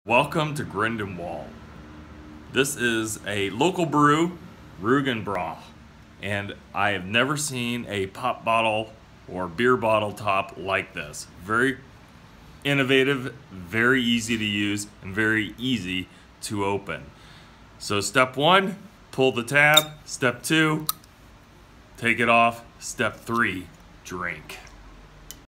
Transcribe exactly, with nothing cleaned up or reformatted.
Welcome to Grindelwald. This is a local brew, Rügenbräu, and I have never seen a pop bottle or beer bottle top like this. Very innovative, very easy to use, and very easy to open. So step one, pull the tab. Step two, take it off. Step three, drink.